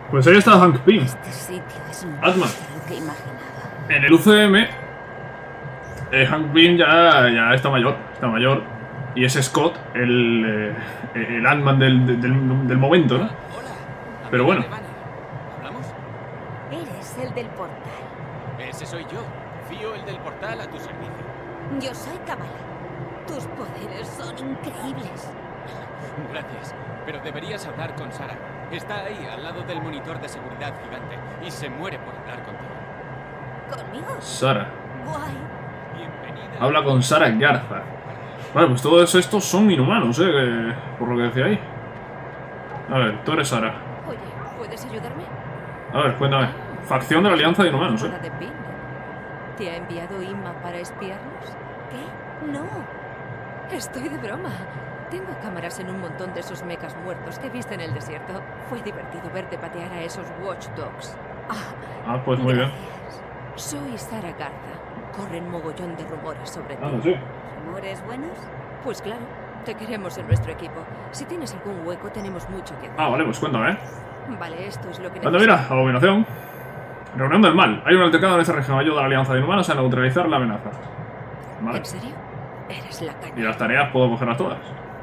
Pues ahí está Hank Pym. Este sitio es más Ant-Man. de lo que imaginaba. En el UCM, Hank Pym ya está mayor. Y es Scott, el Ant-Man del momento, ¿no? Hola. Pero bueno. ¿Hablamos? Eres el del portal. Ese soy yo. Fío, el del portal, a tu servicio. Yo soy Kamala. Tus poderes son increíbles. Gracias. Pero deberías hablar con Sara. Está ahí, al lado del monitor de seguridad gigante. Y se muere por hablar contigo. ¿Conmigo? Sara. Guay. Bienvenida. Habla con Sara Garza. Vale, pues todos estos son inhumanos, por lo que decía ahí. A ver, tú eres Sara. Oye, ¿puedes ayudarme? A ver, cuéntame. Facción de la Alianza de Inhumanos, Hora de Pym. ¿Te ha enviado Inma para espiarnos? ¿Qué? No. Estoy de broma. Tengo cámaras en un montón de esos mechas muertos que viste en el desierto. Fue divertido verte patear a esos watchdogs. Ah, pues muy bien. Gracias. Soy Sara Garza. Corren mogollón de rumores sobre ti. Ah, sí. ¿Rumores buenos? Pues claro, te queremos en nuestro equipo. Si tienes algún hueco, tenemos mucho que hacer. Ah, vale, pues cuéntame, Vale, esto es lo que Anda, mira, abominación. Reunión del mal. Hay un altercado en esta región. Ayuda a la Alianza de Inhumanos a neutralizar la amenaza. Vale. ¿En serio? Eres la Y caña. las tareas puedo cogerlas todas.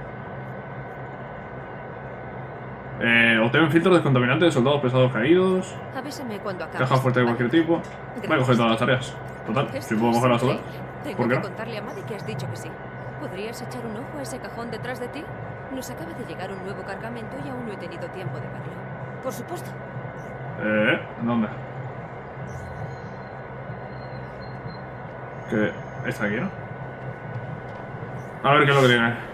Obtengan filtros descontaminantes de soldados pesados caídos. Avísame cuando acabes. Caja fuerte de ¿vale? cualquier tipo. Voy a coger todas las tareas. Total, Esto si puedo es cogerlas todas. increíble. Tengo ¿Por qué que no? contarle a Maddie que has dicho que sí. ¿Podrías echar un ojo a ese cajón detrás de ti? Nos acaba de llegar un nuevo cargamento y aún no he tenido tiempo de verlo. Por supuesto. ¿Dónde? Que está aquí, ¿no? A ver qué es lo que tiene. No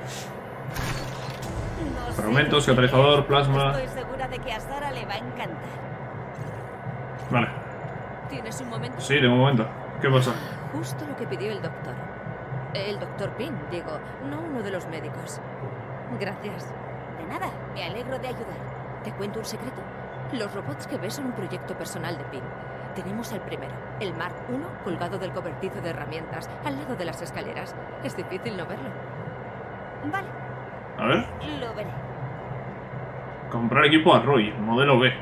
sé Fragmentos, lo que catalizador, es, plasma. Estoy segura de que a Sara le va a encantar. Vale. ¿Tienes un momento? Sí, tengo un momento. ¿Qué pasa? Justo lo que pidió el doctor. El doctor Pym, digo, no uno de los médicos. Gracias. De nada, me alegro de ayudar. ¿Te cuento un secreto? Los robots que ves son un proyecto personal de Pym. Tenemos el primero, el Mark I, colgado del cobertizo de herramientas, al lado de las escaleras. Es difícil no verlo. Vale, A ver. lo veré. Comprar equipo a Roy, modelo B.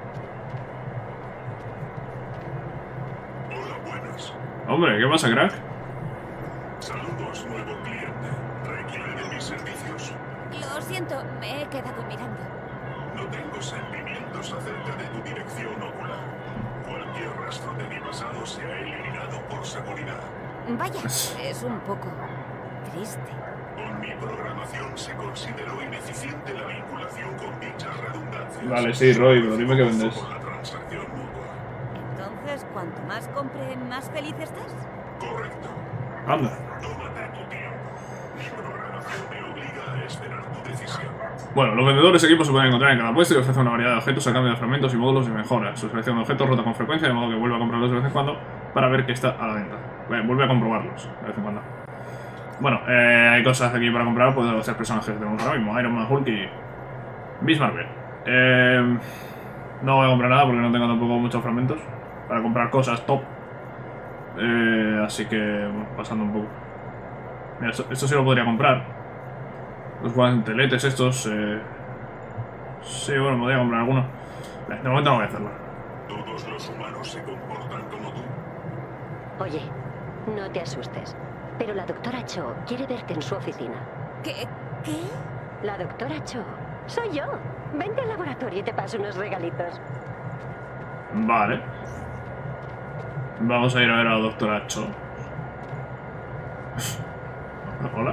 Hola, buenas. Hombre, ¿qué pasa, crack? Saludos, nuevo cliente. ¿Requiere de mis servicios? Lo siento, me he quedado mirando. No tengo sentimientos acerca de tu dirección ocular. Cualquier rastro de mi pasado se ha eliminado por seguridad. Vaya, es un poco triste. Con mi programación se consideró ineficiente la vinculación con dichas redundancias. Vale, sí, Roy, pero dime qué vendes. Con la transacción mutua. Entonces, cuanto más compre, ¿más feliz estás? Correcto. Anda. Tómate tu tiempo. Mi programación me obliga a esperar tu decisión. Bueno, los vendedores de equipos se pueden encontrar en cada puesto y ofrecen una variedad de objetos a cambio de fragmentos y módulos de mejora. Su selección de objetos rota con frecuencia, de modo que vuelve a comprarlos de vez en cuando para ver que está a la venta. Vuelve a comprobarlos de vez en cuando. Bueno, hay cosas aquí para comprar, pues de los 3 personajes que tenemos ahora mismo, Iron Man, Hulk y Miss Marvel. No voy a comprar nada porque no tengo tampoco muchos fragmentos para comprar cosas top. Así que, bueno, pasando un poco. Mira, esto sí lo podría comprar. Los guanteletes estos, sí, bueno, podría comprar alguno. De momento no voy a hacerlo. Todos los humanos se comportan como tú. Oye, no te asustes, pero la doctora Cho quiere verte en su oficina. ¿Qué? ¿Qué? La doctora Cho, soy yo. Vente al laboratorio y te paso unos regalitos. Vale. Vamos a ir a ver a la doctora Cho. Hola.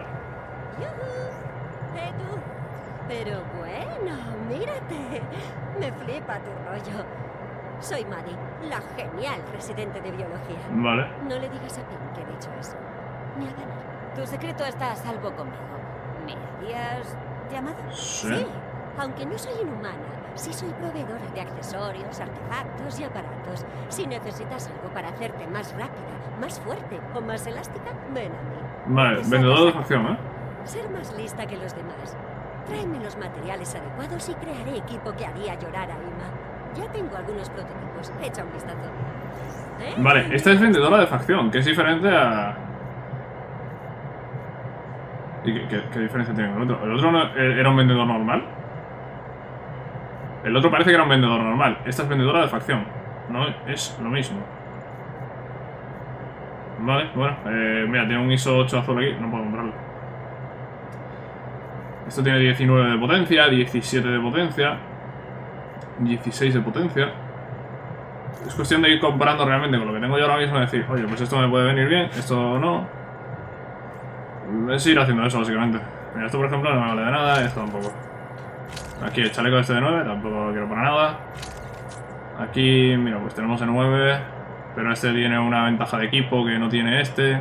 Tú. Pero bueno, mírate. Me flipa tu rollo. Soy Maddie, la genial residente de biología. Vale. No le digas a Pym que he dicho eso. Ni a Dana. Tu secreto está a salvo conmigo. ¿Me habías llamado? Sí. Aunque no soy inhumana, sí soy proveedora de accesorios, artefactos y aparatos. Si necesitas algo para hacerte más rápida, más fuerte o más elástica, ven a mí. Vale, Te vendedor de sacas a- facción, Ser más lista que los demás. Tráeme los materiales adecuados y crearé equipo que haría llorar a Ima. Ya tengo algunos prototipos. Echa un vistazo. ¿Eh? Vale, esta es vendedora de facción, que es diferente a... ¿Y qué diferencia tiene con el otro? ¿El otro no era un vendedor normal? El otro parece que era un vendedor normal. Esta es vendedora de facción. No es lo mismo. Vale, bueno. Mira, tiene un ISO 8 azul aquí. No puedo comprarlo. Esto tiene 19 de potencia, 17 de potencia, 16 de potencia. Es cuestión de ir comparando realmente con lo que tengo yo ahora mismo y decir, oye, pues esto me puede venir bien, esto no. Es ir haciendo eso, básicamente. Mira, esto por ejemplo no me vale de nada, esto tampoco. Aquí el chaleco este de 9, tampoco lo quiero para nada. Aquí, mira, pues tenemos el 9, pero este tiene una ventaja de equipo que no tiene este.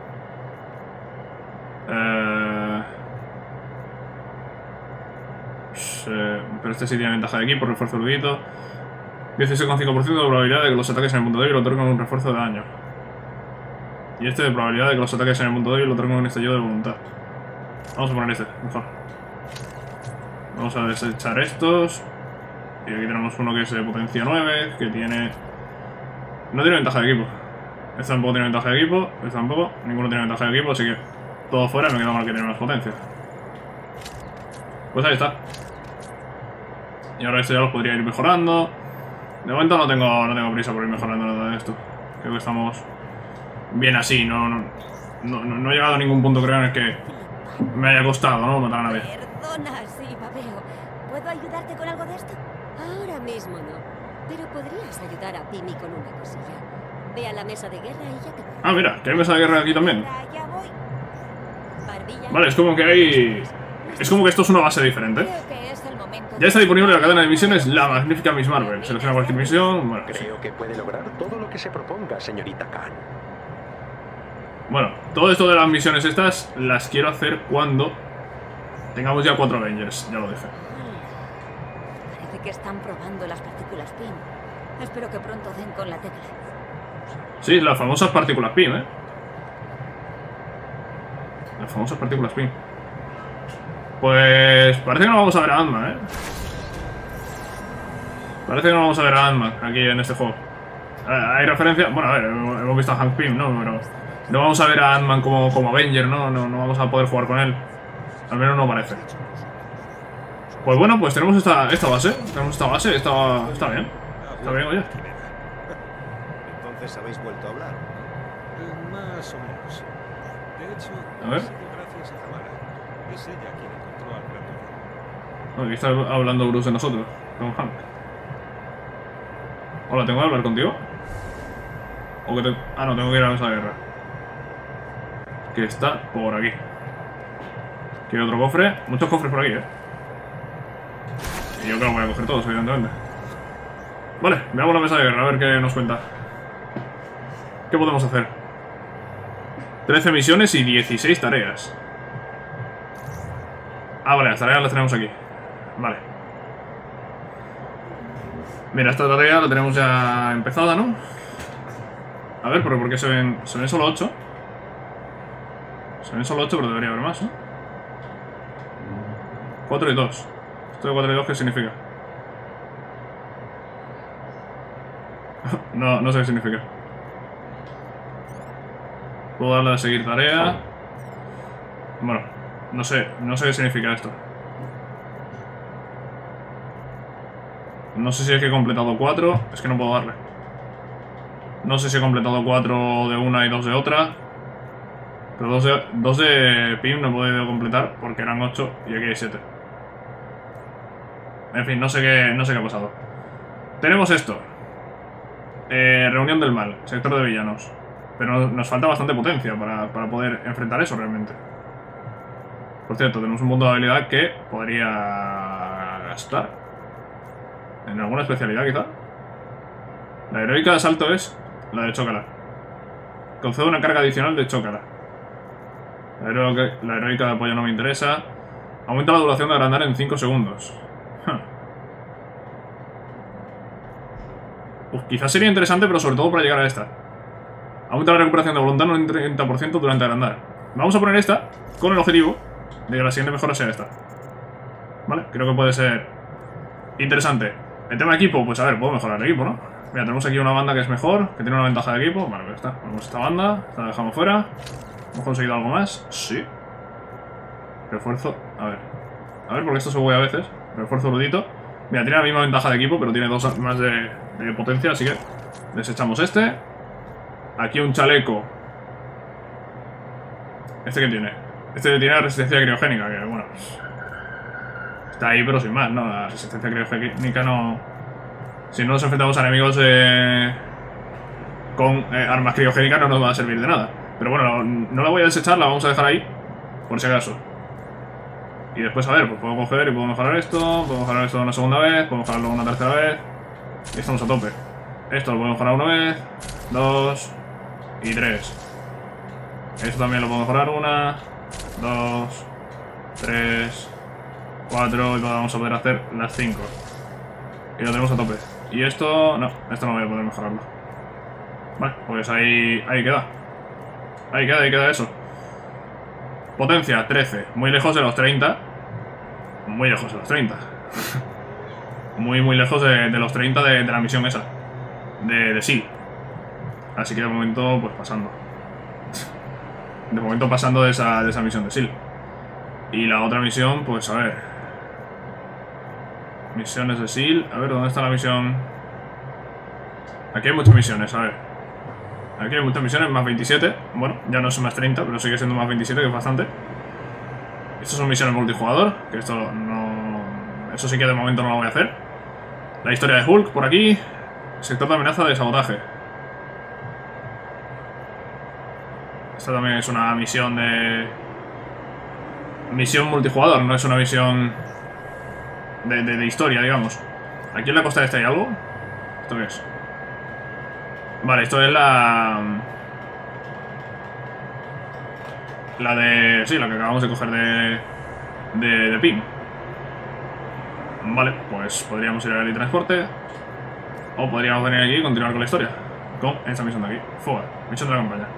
Pero este sí tiene ventaja de equipo, refuerzo erudito. 16,5% de probabilidad de que los ataques en el punto débil otorguen un refuerzo de daño. Y este de probabilidad de que los ataques en el punto débil otorguen un estallido de voluntad. Vamos a poner este, mejor. Vamos a desechar estos. Y aquí tenemos uno que es de potencia 9, que tiene... No tiene ventaja de equipo. Este tampoco tiene ventaja de equipo, este tampoco. Ninguno tiene ventaja de equipo, así que todo fuera, me quedo con el que tiene más potencia. Pues ahí está. Y ahora esto ya los podría ir mejorando. De momento no tengo prisa por ir mejorando nada de esto. Creo que estamos bien así. No he llegado a ningún punto, creo, en el que me haya costado, ¿no? Matar a nadie. Perdona, sí, babeo. ¿Puedo ayudarte con algo de esto? Ahora mismo no. Pero podrías ayudar a Pimi con una cosilla. Ve a la mesa de guerra y ya te... Ah, mira, que hay mesa de guerra aquí también. Ya voy. Barbilla. Vale, es como que hay... Es como que esto es una base diferente. Creo que es el momento. Ya está disponible la cadena de misiones La Magnífica Miss Marvel. Selecciona cualquier misión. Bueno, sí. Creo que puede lograr todo lo que se proponga, señorita Khan. Bueno, todo esto de las misiones estas las quiero hacer cuando tengamos ya 4 Avengers, ya lo dije. Parece que están probando las partículas PIM. Espero que pronto den con la tecla. Sí, las famosas partículas PIM, ¿eh? Las famosas partículas PIM. Pues parece que no vamos a ver a Ant-Man, ¿eh? Parece que no vamos a ver a Ant-Man aquí en este juego. Hay referencia... Bueno, a ver, hemos visto a Hank Pym, ¿no? Pero no vamos a ver a Ant-Man como Avenger, ¿no? No vamos a poder jugar con él. Al menos no parece. Pues bueno, pues tenemos esta base. Tenemos esta base, está bien. Está bien, oye. Entonces habéis vuelto a hablar. Más o menos. De hecho, A ver. gracias a Tamara. Es ella quien encontró al gran Toro. Aquí está hablando Bruce de nosotros, con Hank. Hola, ¿tengo que hablar contigo? ¿O que te... Ah, no, tengo que ir a la mesa de guerra. Que está por aquí. Quiero otro cofre. Muchos cofres por aquí, ¿eh? Y yo creo que voy a coger todos, evidentemente. Vale, veamos la mesa de guerra, a ver qué nos cuenta. ¿Qué podemos hacer? 13 misiones y 16 tareas. Ah, vale, las tareas las tenemos aquí. Vale. Mira, esta tarea la tenemos ya empezada, ¿no? A ver, pero ¿por qué se ven solo 8? Se ven solo 8, pero debería haber más, ¿no? 4 y 2. ¿Esto de 4 y 2 qué significa? No sé qué significa. Puedo darle a seguir tarea. Bueno, no sé qué significa esto. No sé si es que he completado 4. Es que no puedo darle. No sé si he completado 4 de una y 2 de otra. Pero 2 de PIM no he podido completar porque eran 8 y aquí hay 7. En fin, no sé qué ha pasado. Tenemos esto. Reunión del mal, sector de villanos. Pero nos falta bastante potencia para poder enfrentar eso realmente. Por cierto, tenemos un punto de habilidad que podría gastar. ¿En alguna especialidad quizá? La heroica de asalto es la de Chócala. Concede una carga adicional de Chócala. La heroica de apoyo no me interesa. Aumenta la duración de agrandar en 5 segundos. Quizás sería interesante, pero sobre todo para llegar a esta. Aumenta la recuperación de voluntad en un 30% durante agrandar. Vamos a poner esta con el objetivo de que la siguiente mejora sea esta. Vale, creo que puede ser interesante. El tema de equipo, pues a ver, puedo mejorar el equipo, ¿no? Mira, tenemos aquí una banda que es mejor, que tiene una ventaja de equipo. Vale, pues está. Ponemos esta banda, esta la dejamos fuera. ¿Hemos conseguido algo más? Sí. Refuerzo, a ver, porque esto se huele a veces. Refuerzo erudito. Mira, tiene la misma ventaja de equipo, pero tiene 2 más de potencia, así que desechamos este. Aquí un chaleco. ¿Este qué tiene? Este tiene resistencia criogénica, que bueno, pues, está ahí pero sin más, ¿no? La resistencia criogénica no... Si no nos enfrentamos a enemigos con armas criogénicas no nos va a servir de nada. Pero bueno, no la voy a desechar, la vamos a dejar ahí, por si acaso. Y después, a ver, pues puedo coger y puedo mejorar esto, puedo mejorar esto una segunda vez, puedo mejorarlo una tercera vez. Y estamos a tope. Esto lo puedo mejorar una vez, 2 y 3. Esto también lo puedo mejorar 1, 2, 3, 4 y vamos a poder hacer las 5. Y lo tenemos a tope. Y esto, no voy a poder mejorarlo. Vale, pues ahí queda. Ahí queda eso. Potencia, 13. Muy lejos de los 30. Muy lejos de los 30. muy lejos de los 30 de la misión esa. De SEAL. Así que de momento, pues pasando. De momento pasando de esa misión de SEAL. Y la otra misión, pues a ver. Misiones de SEAL. A ver, ¿dónde está la misión? Aquí hay muchas misiones, a ver. Aquí hay muchas misiones, más 27. Bueno, ya no son más 30, pero sigue siendo más 27, que es bastante. Estas son misiones multijugador, que esto no... Eso sí que de momento no lo voy a hacer. La historia de Hulk, por aquí. Sector de amenaza de sabotaje. Esta también es una misión de... Misión multijugador, no es una misión de historia, digamos. Aquí en la costa este hay algo. ¿Esto qué es? Vale, esto es la de... Sí, la que acabamos de coger de PIN. Vale, pues podríamos ir al teletransporte. O podríamos venir aquí y continuar con la historia. Con esta misión de aquí. Fuga, misión de la campaña.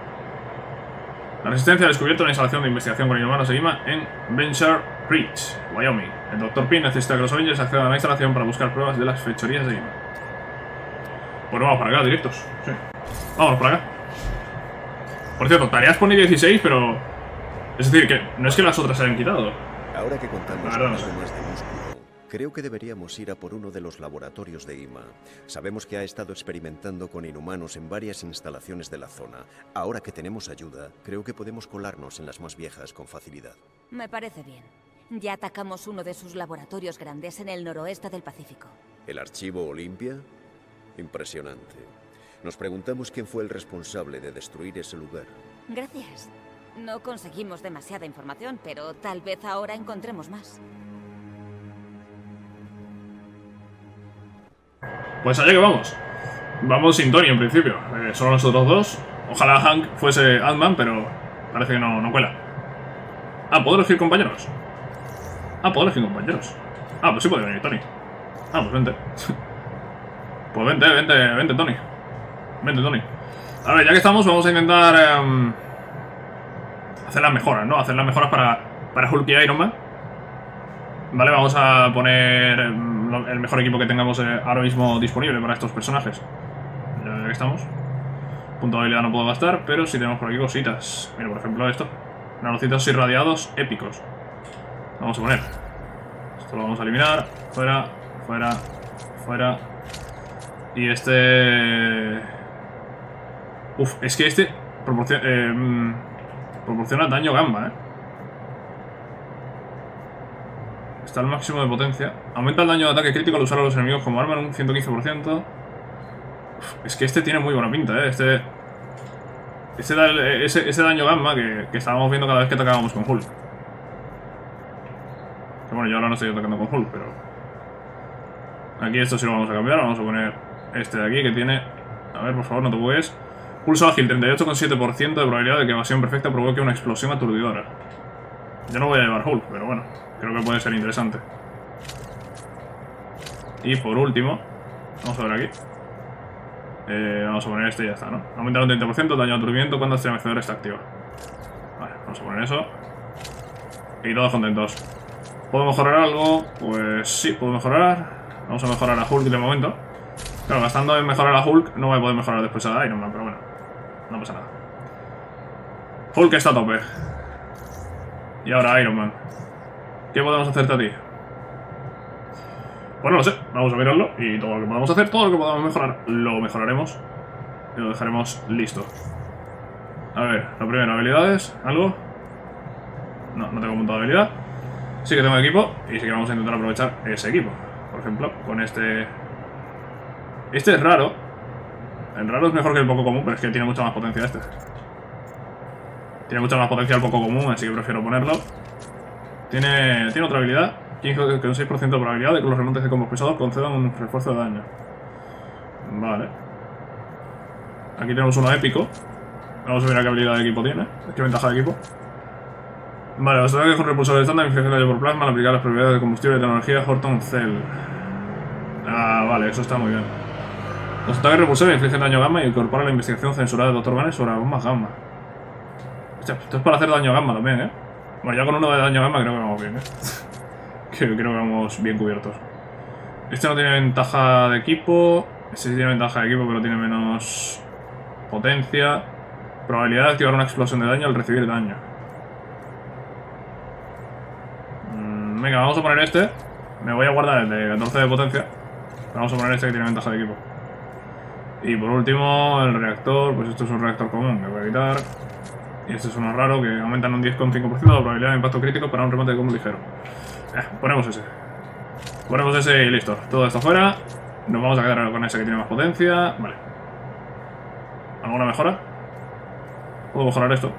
La Resistencia ha descubierto una instalación de investigación con inhumanos de IMA en Venture Ridge, Wyoming. El Dr. Pym necesita que los Avengers accedan a la instalación para buscar pruebas de las fechorías de IMA. Pues vamos para acá, directos. Sí. Vamos para acá. Por cierto, tareas pone 16, pero... Es decir, que no es que las otras se hayan quitado. Ahora que contamos con Claro, algo no sé. más de músculo, creo que deberíamos ir a por uno de los laboratorios de IMA. Sabemos que ha estado experimentando con inhumanos en varias instalaciones de la zona. Ahora que tenemos ayuda, creo que podemos colarnos en las más viejas con facilidad. Me parece bien. Ya atacamos uno de sus laboratorios grandes en el noroeste del Pacífico. ¿El archivo Olimpia? Impresionante. Nos preguntamos quién fue el responsable de destruir ese lugar. Gracias. No conseguimos demasiada información, pero tal vez ahora encontremos más. Pues allá que vamos. Vamos sin Tony en principio. Solo nosotros dos. Ojalá Hank fuese Ant-Man, pero parece que no cuela. Ah, ¿puedo elegir compañeros? Ah, puedo elegir compañeros. Ah, pues sí puede venir Tony. Ah, pues vente. Pues vente, Tony. Vente, Tony. A ver, ya que estamos, vamos a intentar hacer las mejoras, ¿no? Hacer las mejoras para Hulk y Iron Man. Vale, vamos a poner el mejor equipo que tengamos ahora mismo disponible para estos personajes. Ya que estamos. Punto de habilidad no puedo gastar, pero sí tenemos por aquí cositas. Mira, por ejemplo esto. Nanocitos irradiados épicos. Vamos a poner. Esto lo vamos a eliminar. Fuera, fuera, fuera. Y este... Uf, es que este proporciona daño gamma, Está al máximo de potencia. Aumenta el daño de ataque crítico al usar a los enemigos como arma en un 115%. Uf, es que este tiene muy buena pinta, Este da ese daño gamma que estábamos viendo cada vez que atacábamos con Hulk. Que bueno, yo ahora no estoy atacando con Hulk, pero... Aquí esto sí lo vamos a cambiar. Vamos a poner este de aquí que tiene... A ver, por favor, no te bugues. Pulso ágil, 38,7% de probabilidad de que evasión perfecta provoque una explosión aturdidora. Yo no voy a llevar Hulk, pero bueno, creo que puede ser interesante. Y por último, vamos a ver aquí. Vamos a poner este y ya está, ¿no? Aumenta un 30% el daño de aturdimiento cuando el estremecedor está activo. Vale, vamos a poner eso. Y todos contentos. ¿Puedo mejorar algo? Pues sí, puedo mejorar. Vamos a mejorar a Hulk de momento. Claro, gastando en mejorar a Hulk no voy a poder mejorar después a Iron Man, pero bueno, no pasa nada. Hulk está a tope. Y ahora Iron Man. ¿Qué podemos hacerte a ti? Pues no lo sé, vamos a mirarlo y todo lo que podamos hacer, todo lo que podamos mejorar, lo mejoraremos y lo dejaremos listo. A ver, lo primero, habilidades, ¿algo? No, no tengo montado habilidad. Sí que tengo equipo y sí que vamos a intentar aprovechar ese equipo. Por ejemplo, con este... Este es raro. El raro es mejor que el poco común, pero es que tiene mucha más potencia este. Tiene mucha más potencia el poco común, así que prefiero ponerlo. Tiene otra habilidad. Que un 6% de probabilidad de que los remontes de combos pesados concedan un refuerzo de daño. Vale. Aquí tenemos uno épico. Vamos a ver qué habilidad de equipo tiene. Qué ventaja de equipo. Vale, los ataques con repulsores estándar, infligen daño por plasma al aplicar las propiedades de combustible de tecnología Horton Cell. Ah, vale, eso está muy bien. Los ataques repulsores infligen daño gamma y incorporan la investigación censurada de Dr. Banner sobre las bombas gamma. Hostia, esto es para hacer daño gamma también, ¿eh? Bueno, ya con uno de daño gamma creo que vamos bien, ¿eh? Creo que vamos bien cubiertos. Este no tiene ventaja de equipo. Este sí tiene ventaja de equipo, pero tiene menos potencia. Probabilidad de activar una explosión de daño al recibir daño. Venga, vamos a poner este. Me voy a guardar el de 14 de potencia. Vamos a poner este que tiene ventaja de equipo. Y por último, el reactor. Pues esto es un reactor común, que voy a quitar. Y este es uno raro que aumentan un 10,5% la probabilidad de impacto crítico para un remate de combo ligero. Ponemos ese. Ponemos ese y listo. Todo esto fuera. Nos vamos a quedar con ese que tiene más potencia. Vale. ¿Alguna mejora? Puedo mejorar esto.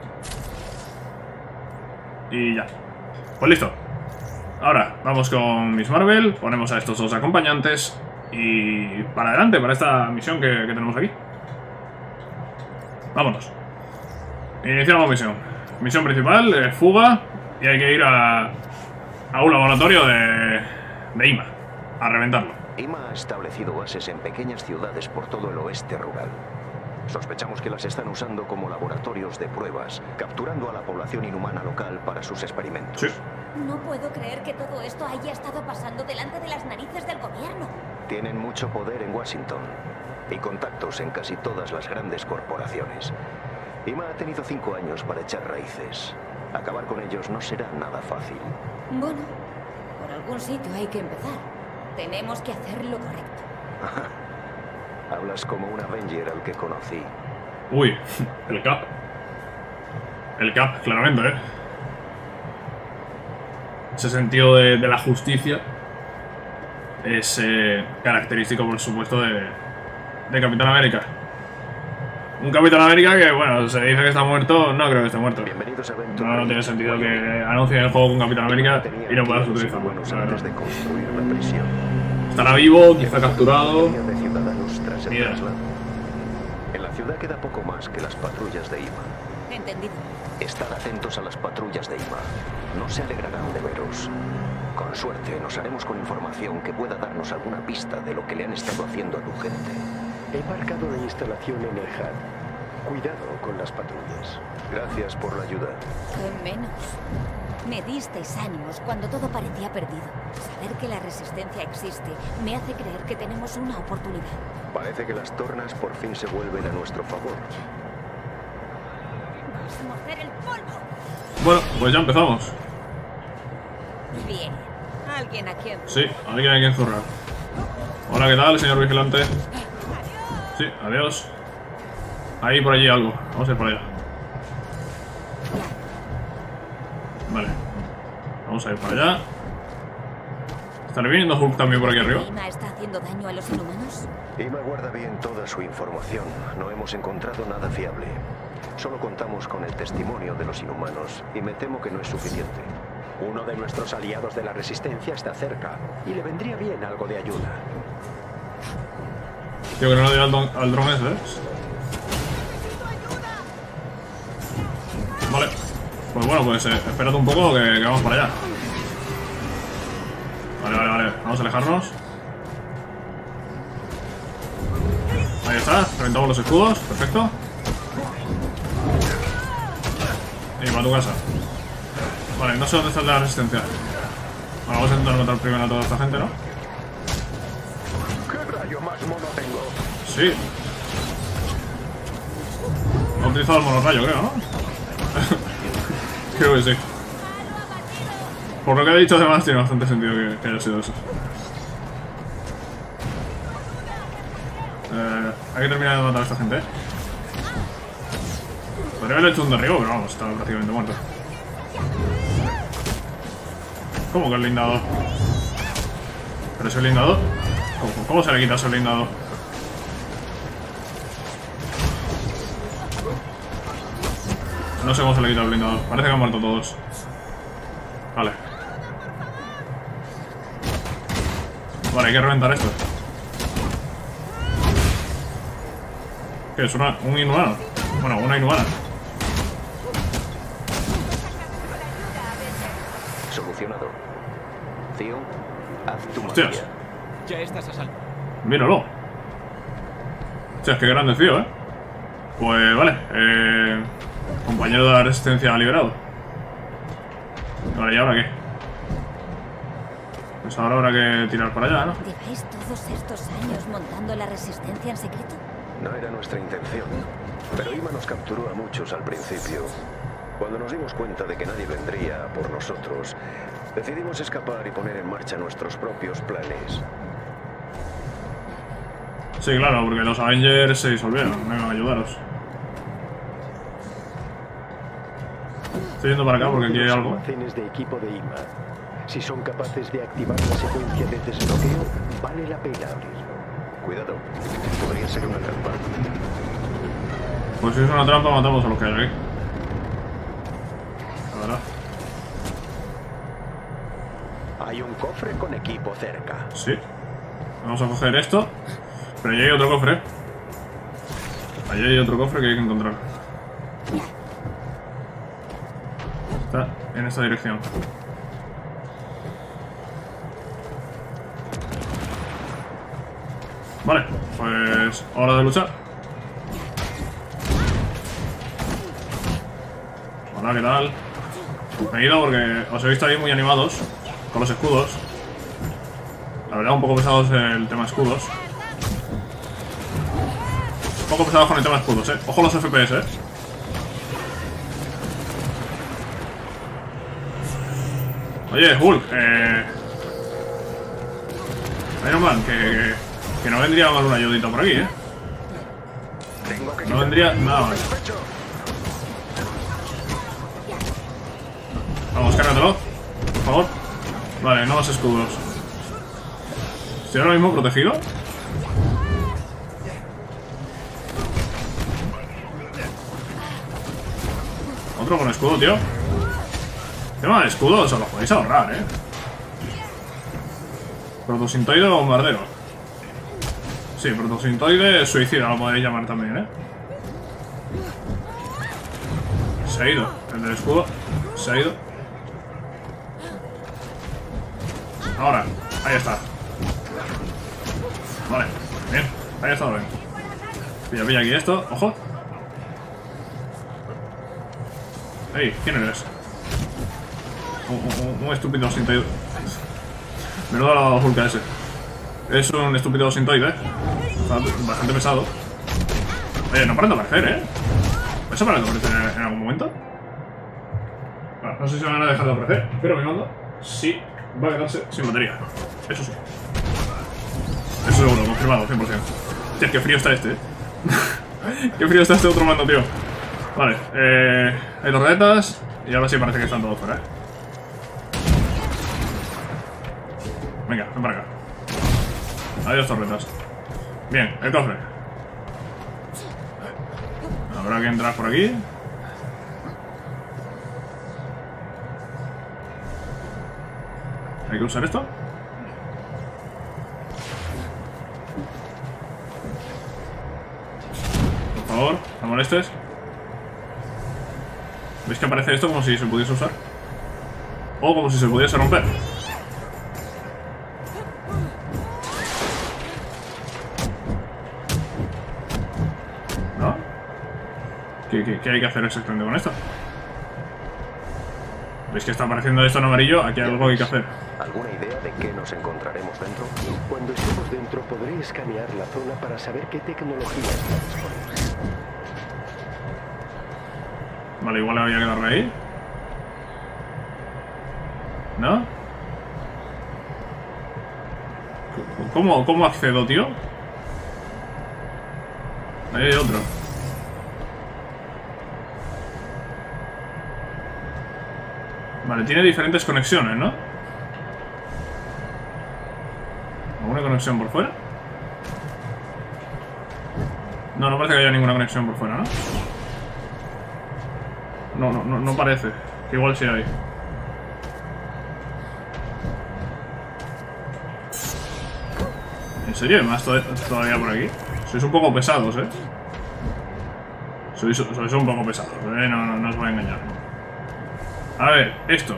Y ya. Pues listo. Ahora, vamos con Miss Marvel. Ponemos a estos dos acompañantes. Y para adelante, para esta misión que tenemos aquí. Vámonos. Iniciamos misión. Misión principal, fuga. Y hay que ir a un laboratorio de IMA. A reventarlo. IMA ha establecido bases en pequeñas ciudades por todo el oeste rural. Sospechamos que las están usando como laboratorios de pruebas, capturando a la población inhumana local para sus experimentos. Sí. No puedo creer que todo esto haya estado pasando delante de las narices del gobierno. Tienen mucho poder en Washington y contactos en casi todas las grandes corporaciones. IMA ha tenido 5 años para echar raíces. Acabar con ellos no será nada fácil. Bueno, por algún sitio hay que empezar. Tenemos que hacer lo correcto. Hablas como un Avenger al que conocí. Uy, el Cap. El Cap, claramente, ¿eh? Ese sentido de la justicia es característico, por supuesto, de Capitán América. Un Capitán América que, bueno, se dice que está muerto, no creo que esté muerto. Bienvenidos a Venture. No tiene sentido que anuncien el juego con Capitán América y no puedas utilizarlo. Antes de construir la prisión. Estará vivo, quizá capturado. De ciudadanos tras el Mira. traslado. En la ciudad queda poco más que las patrullas de IMA. Entendido. Estad atentos a las patrullas de IMA. No se alegrarán de veros. Con suerte nos haremos con información que pueda darnos alguna pista de lo que le han estado haciendo a tu gente. He marcado la instalación en el HUD. Cuidado con las patrullas. Gracias por la ayuda. ¿Qué menos? Me disteis ánimos cuando todo parecía perdido. Saber que la resistencia existe me hace creer que tenemos una oportunidad. Parece que las tornas por fin se vuelven a nuestro favor. Vamos a morder el polvo. Bueno, pues ya empezamos. Bien. Alguien a quien... Sí, alguien hay que zurrar. Hola, ¿qué tal, señor vigilante? Sí, adiós. Hay por allí algo. Vamos a ir por allá. Vale. Vamos a ir para allá. ¿Estará viniendo Hulk también por aquí arriba? ¿IMA está haciendo daño a los inhumanos? IMA guarda bien toda su información. No hemos encontrado nada fiable. Solo contamos con el testimonio de los inhumanos y me temo que no es suficiente. Uno de nuestros aliados de la Resistencia está cerca y le vendría bien algo de ayuda. Tío, que no le dio al dron ese, ¿eh? Vale. Pues bueno, pues esperad un poco que vamos para allá. Vale. Vamos a alejarnos. Ahí está. Reventamos los escudos. Perfecto. Y para tu casa. Vale, no sé dónde está el de la resistencia. Bueno, vamos a intentar matar primero a toda esta gente, ¿no? ¿Qué rayo más mono tengo? Sí. Ha utilizado el monorrayo, creo, ¿no? Creo que sí. Por lo que he dicho además tiene bastante sentido que haya sido eso. Hay que terminar de matar a esta gente. Podría haberle hecho un derribo, pero vamos, está prácticamente muerto. ¿Cómo que el blindado? ¿Pero ese blindado? ¿Cómo se le quita ese blindado? No sé cómo se le quita el blindado. Parece que han muerto todos. Vale. Vale, hay que reventar esto. ¿Qué es? ¿Un inhumano? Bueno, una inhumana. Solucionado. Tío, haz tu Hostias. magia. Ya estás a salvo. Míralo. Hostias, qué grande tío, ¿eh? Pues vale. Compañero de la resistencia liberado. Vale, ¿y ahora qué? Pues ahora habrá que tirar para allá, ¿no? ¿Lleváis todos estos años montando la resistencia en secreto? No era nuestra intención, pero Ima nos capturó a muchos al principio. Cuando nos dimos cuenta de que nadie vendría por nosotros, decidimos escapar y poner en marcha nuestros propios planes. Sí, claro, porque los Avengers se disolvieron. Vengan a ayudaros. Estoy yendo para acá porque aquí hay Los algo. almacenes de equipo de Ima. Si son capaces de activar la secuencia de desbloqueo, vale la pena abrirlo. Cuidado, podría ser una trampa. Pues si es una trampa, matamos a los que hay aquí. La verdad. Hay un cofre con equipo cerca. Sí. Vamos a coger esto. Pero allí hay otro cofre. Allí hay otro cofre que hay que encontrar. Está en esta dirección. Vale, pues hora de luchar. Hola, ¿qué tal? Me he ido porque os he visto ahí muy animados con los escudos. La verdad, un poco pesados el tema escudos. Un poco pesados con el tema escudos, Ojo los FPS, Oye, Hulk, Iron Man, que no vendría mal una ayudita por aquí, No vendría nada mal. Vamos, cárgatelo, por favor. Vale, no los escudos. Estoy ahora mismo protegido. Otro con escudo, tío. Tema de escudos, os lo podéis ahorrar, Protosintoide o bombardero. Sí, protosintoide suicida lo podéis llamar también, Se ha ido. El del escudo se ha ido. Ahora, ahí está. Vale, bien. Ahí está bien. Pilla aquí esto, ojo. Ey, ¿quién eres? Un estúpido sintoide. Menudo la Hulk ese. Es un estúpido sintoide, Está bastante pesado. Oye, no paran de aparecer, ¿Eso para de aparecer en algún momento? Bueno, no sé si van a dejar de aparecer, pero mi mando sí va a quedarse sin batería. Eso sí. Eso seguro, confirmado, 100%. Hostia, qué frío está este, Qué frío está este otro mando, tío. Vale, hay torretas. Y ahora sí parece que están todos fuera, Venga, ven para acá. Adiós, torretas. Bien, el cofre. Habrá que entrar por aquí. Hay que usar esto. Por favor, no molestes. ¿Veis que aparece esto como si se pudiese usar? O como si se pudiese romper. ¿No? ¿Qué hay que hacer exactamente con esto? ¿Veis que está apareciendo esto en amarillo? Aquí hay algo que hay que hacer. ¿Alguna idea de qué nos encontraremos dentro? Cuando estemos dentro podré escanear la zona para saber qué tecnología está disponible. Vale, igual le voy a quedarme ahí. ¿No? ¿Cómo accedo, tío? Ahí hay otro. Vale, tiene diferentes conexiones, ¿no? ¿Alguna conexión por fuera? No, no parece que haya ninguna conexión por fuera, ¿no? No parece. Que igual sí hay. ¿En serio? ¿Hay más todavía por aquí? Sois un poco pesados, ¿eh? Sois un poco pesados, ¿eh? No os voy a engañar. A ver, esto.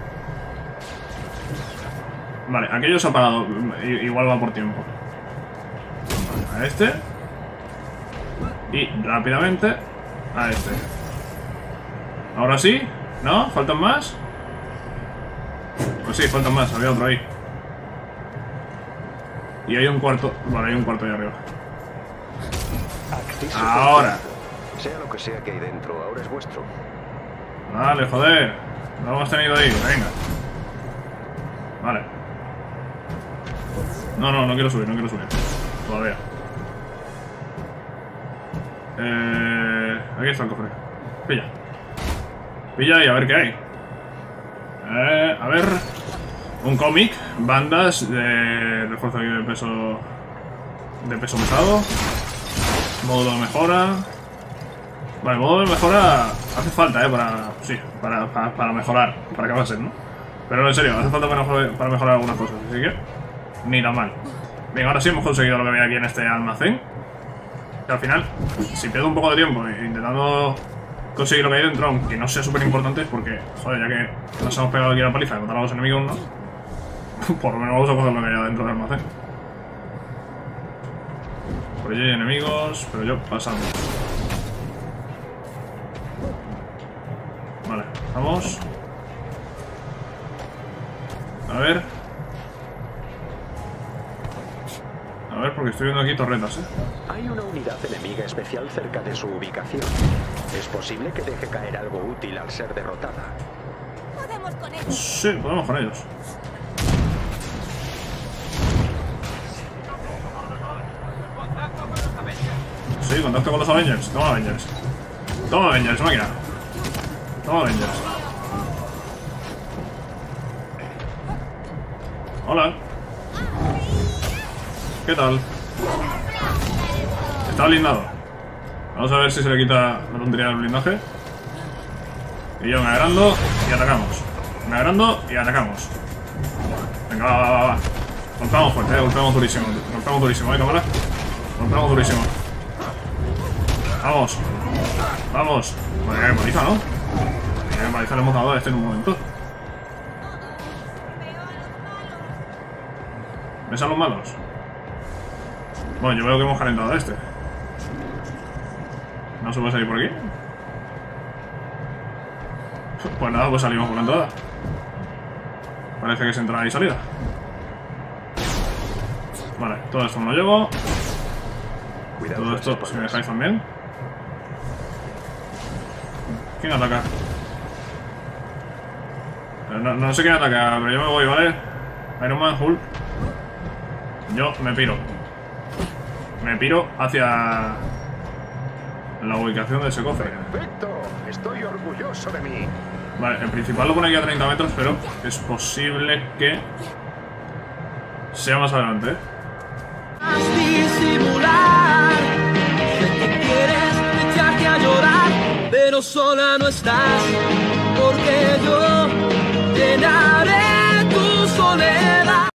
Vale, aquello se ha parado. Igual va por tiempo. Vale, a este. Y rápidamente a este. Ahora sí. ¿No? ¿Faltan más? Pues sí, faltan más. Había otro ahí. Y hay un cuarto. Vale, hay un cuarto ahí arriba. Ahora. Sea lo que sea que hay dentro, ahora es vuestro. Vale, joder. Lo hemos tenido ahí. Venga. Vale. No quiero subir, Todavía. Aquí está el cofre. Pilla y a ver qué hay. A ver. Un cómic. Bandas de refuerzo de peso. De peso pesado. Módulo de mejora. Vale, módulo de mejora hace falta, para mejorar. Para que va a ser, ¿no? Pero en serio, hace falta para mejorar algunas cosas. Así que, ni tan mal. Bien, ahora sí hemos conseguido lo que había aquí en este almacén. Que al final, si pierdo un poco de tiempo intentando conseguir lo que hay dentro, aunque no sea súper importante, porque, joder, ya que nos hemos pegado aquí la paliza de matar a los enemigos, ¿no? Por lo menos vamos a coger lo que hay dentro del almacén. Por allí hay enemigos, pero yo pasando. Vale, vamos. A ver, porque estoy viendo aquí torretas, Hay una unidad enemiga especial cerca de su ubicación. Es posible que deje caer algo útil al ser derrotada. ¿Podemos con ellos? Sí, podemos con ellos. Sí, contacto con los Avengers. Toma Avengers. Toma Avengers, máquina. Toma Avengers. Hola. ¿Qué tal? Está blindado. Vamos a ver si se le quita la tontería del blindaje. Y yo me agrando y atacamos. Me agrando y atacamos. Venga, va. Golpeamos fuerte, golpeamos durísimo. Golpeamos durísimo, cámara. Golpeamos durísimo. Vamos. Vamos. Bueno, qué paliza, ¿no? Qué paliza le hemos dado a este en un momento. ¿Ves a los malos? Bueno, yo veo que hemos calentado a este. ¿No se puede salir por aquí? Pues nada, pues salimos por la entrada. Parece que es entrada y salida. Vale, todo esto me lo llevo. Todo esto, si me dejáis también. ¿Quién ataca? No sé quién ataca, pero yo me voy, ¿vale? Iron Man, Hulk. Yo me piro. Me piro hacia la ubicación de ese cofre. ¡Perfecto! Estoy orgulloso de mí. Vale, el principal lo pone aquí a 30 metros, pero es posible que sea más adelante, Disimular, sé que quieres echarte a llorar, pero sola no estás, porque yo